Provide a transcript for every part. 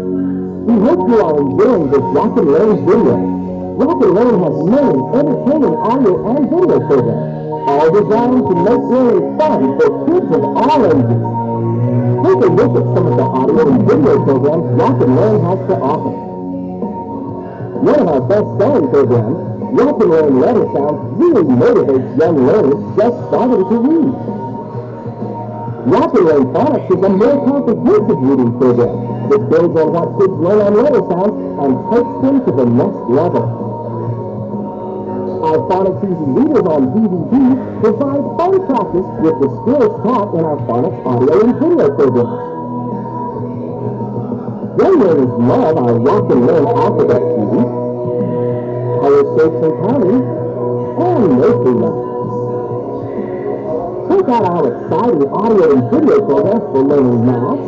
We hope you are enjoying this Rock and Learn video. Rock and Learn has many entertaining audio and video programs, all designed to make learning fun for kids of all ages. Take a look at some of the audio and video programs Rock and Learn has to offer. One of our best-selling programs, Rock and Learn Letter Sounds, really motivates young learners just starting to read. Rock and Learn Phonics is a more comprehensive reading program that builds on what kids learn on letter sounds and takes them to the next level. Our Phonics Easy Readers on DVD provide fun practice with the skills taught in our Phonics audio and video program. Young learners love our Rock and Learn Alphabet series, Color Shapes and Counting, and Nursery Lessons. Check out our exciting audio and video programs for learning math,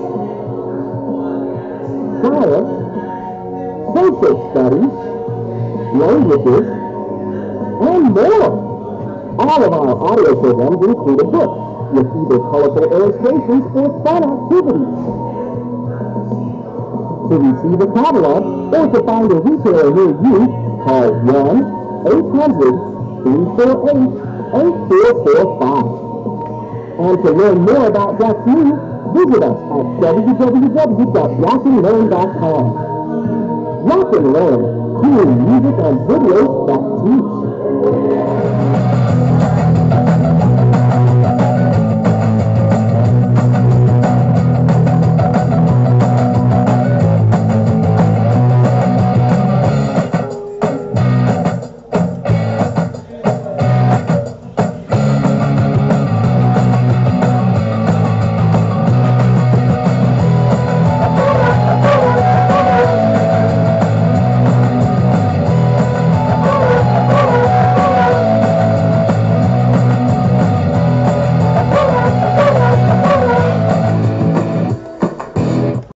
science, social studies, languages, and more. All of our audio programs include a book with either colorful illustrations or fun activities. To receive a catalog or to find a retailer near you, call 1-800-348-8445. And to learn more about what's new, visit us at www.rockandlearn.com. Rock and Learn, cool music and videos that teach.